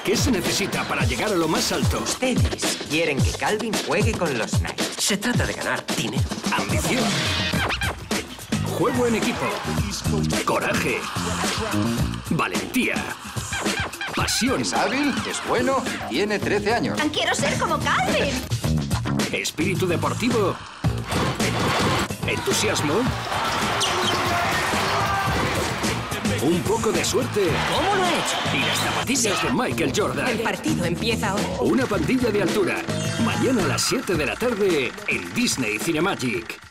¿Qué se necesita para llegar a lo más alto? Ustedes quieren que Calvin juegue con los Knights. Se trata de ganar dinero. Ambición. Juego en equipo. Coraje. Valentía. Pasión. Es hábil, es bueno y tiene 13 años. ¡Quiero ser como Calvin! Espíritu deportivo. Entusiasmo. Un poco de suerte. ¿Cómo lo he hecho? Y las zapatillas de Michael Jordan. El partido empieza ahora. Una pandilla de altura. Mañana a las 7 de la tarde en Disney Cinemagic.